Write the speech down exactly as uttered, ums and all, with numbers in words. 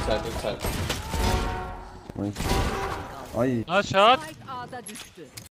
Backside, backside. Nice. Ay. Nice shot. Spike A'da düştü.